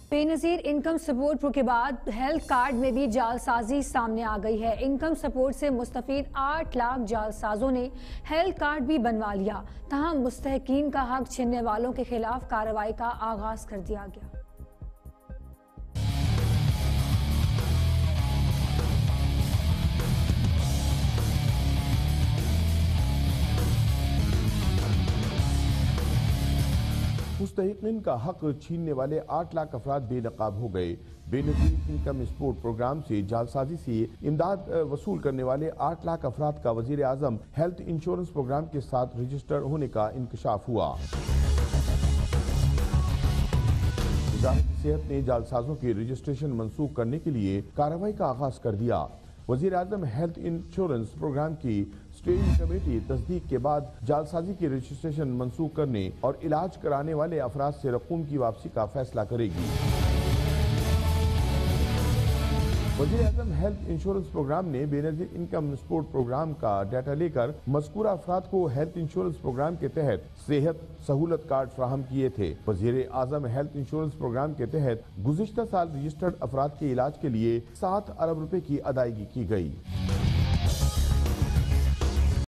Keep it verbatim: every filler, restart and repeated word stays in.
بے نظیر income support کے بعد ہیلتھ کارڈ میں بھی جعلسازی سامنے آ گئی ہے۔ انکم سپورٹ سے مستفید آٹھ لاکھ جعلسازوں نے ہیلتھ کارڈ بھی بنوا لیا، تاہم مستحقین کا حق چھیننے والوں کے خلاف کارروائی کا آغاز کر دیا گیا۔ مستحقین کا حق چھیننے والے آٹھ لاکھ افراد بے نقاب ہو گئے۔ بے نظیر انکم سپورٹ پروگرام سے جعلسازی سے امداد وصول کرنے والے آٹھ لاکھ افراد کا وزیر اعظم ہیلتھ انشورنس پروگرام کے ساتھ رجسٹر ہونے کا انکشاف ہوا۔ وزارت صحت نے جعلسازوں کے رجسٹریشن منسوخ کرنے کے لیے کارروائی کا آغاز کر دیا۔ وزیر اعظم ہیلتھ انشورنس پروگرام کی اسٹیئرنگ کمیٹی تصدیق کے بعد جعلسازی کی رجسٹریشن منسوخ کرنے اور علاج کرانے والے افراد سے رقوم کی واپسی کا فیصلہ کرے گی۔ وزیر اعظم ہیلتھ انشورنس پروگرام نے Benazir income support programme کا ڈیٹا لے کر مذکورہ افراد کو ہیلتھ انشورنس پروگرام کے تحت صحت سہولت کارڈ فراہم کیے تھے۔ وزیر اعظم ہیلتھ انشورنس پروگرام کے تحت گزشتہ سال رجسٹرڈ افراد کے علاج کے لیے سات ارب روپے کی ادائیگی کی گئی۔